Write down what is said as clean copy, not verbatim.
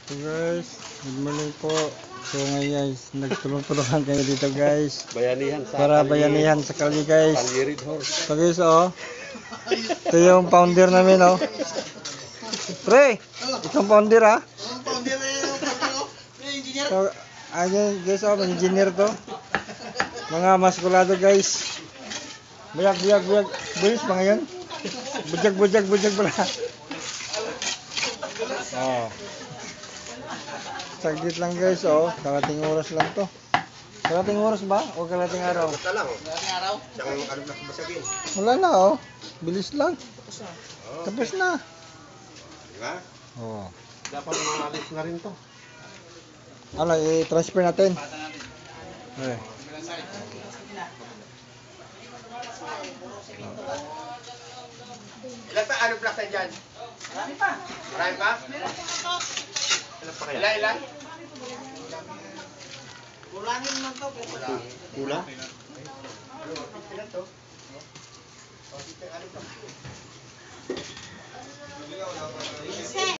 So guys, good morning po. So ngayon guys, nagtulong-tulungan kayo dito guys. Bayanihan sa Para bayanihan sa Kali guys. Kali Red Horse. So guys, ito yung founder namin Pre, itong founder Founder na yun, engineer. So, ayan guys, engineer to. Mga maskulado guys. Buyag. Buwis mga yan. Bujag pala. Saglit lang guys, kalating oras lang to. Kalating oras ba? O kalating araw? Basta lang. Kalating araw? Siyang ano na basagin. Wala na bilis lang. Tapos na. Diba? Dapat maalis na rin to. Ano, i-transfer natin. Okay. Ilan pa? Ano plak dyan? Marami pa. Marami pa? Ilan pa kaya? Ilan? Kulangin man to. Kulang? Ilan to?